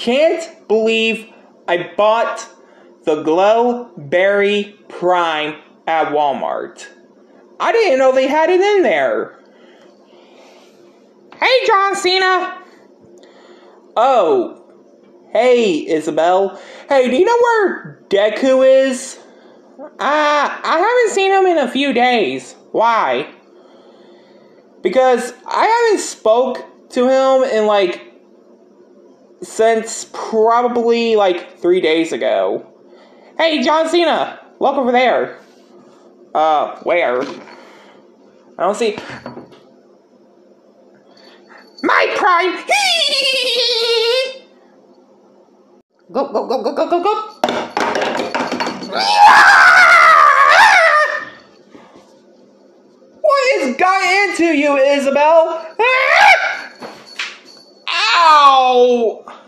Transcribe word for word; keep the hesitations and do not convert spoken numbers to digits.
can't believe I bought the Glow Berry Prime at Walmart. I didn't know they had it in there. Hey, John Cena. Oh, hey, Isabelle. Hey, do you know where Deku is? Uh, I haven't seen him in a few days. Why? Because I haven't spoke to him in like since probably like three days ago. Hey, John Cena, look over there. Uh, where? I don't see. My Prime. Go go go go go go go. What has got into you, Isabelle? Ow!